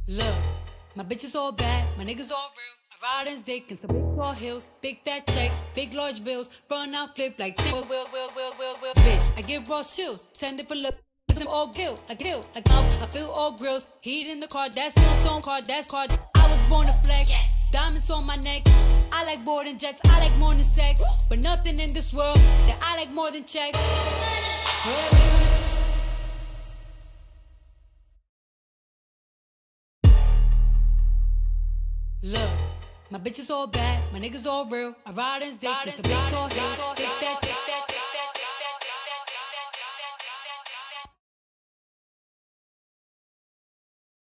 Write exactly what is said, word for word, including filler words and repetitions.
Look, my bitches all bad, my niggas all real. I ride in dick and some big tall hills, big fat checks, big large bills, run out flip like ten wheels, wheels, wheels, wheels, wheels, wheels. Bitch, I give raw chills, ten different looks. I'm all kill, I kill, like mouth, I feel all grills. Heat in the car, that's no stone card, that's card. I was born to flex, yes. Diamonds on my neck. I like boarding jets, I like more than sex, but nothing in this world that I like more than checks. Look, my bitches all bad, my niggas all real. I ride in dick, there's a big tall hills, big fat, big fat, big fat.